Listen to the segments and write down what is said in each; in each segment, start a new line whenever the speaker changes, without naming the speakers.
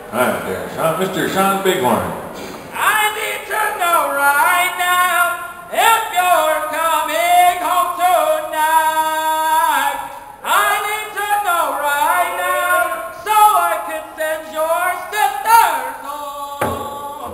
Right there, Mr. Sean Bighorn.
I need to know right now if you're coming home tonight. I need to know right now so I can send your sisters home.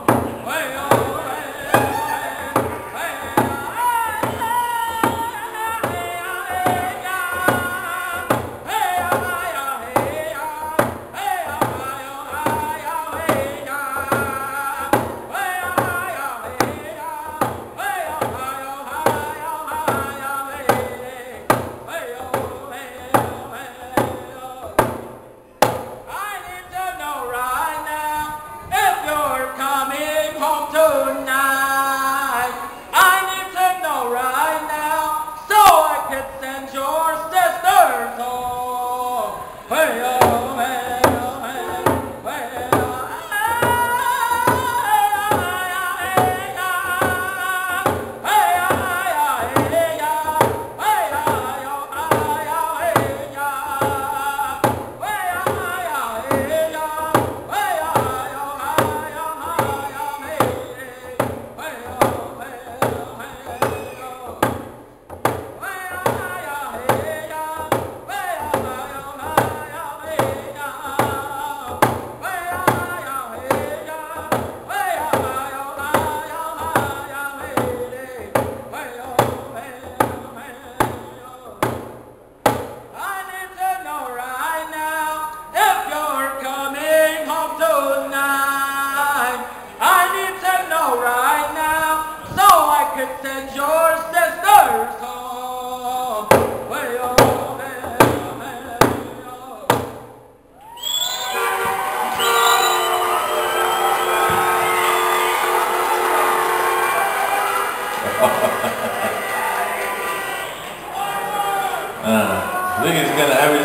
I think he's gonna have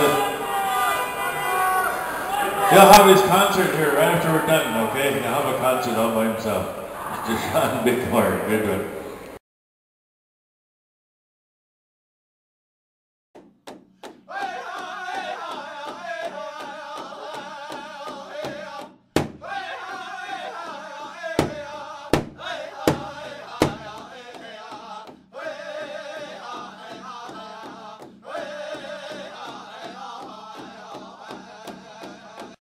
he'll have his concert here right after we're done, okay? He'll have a concert all by himself. Mr. Sean Bighorn, good one.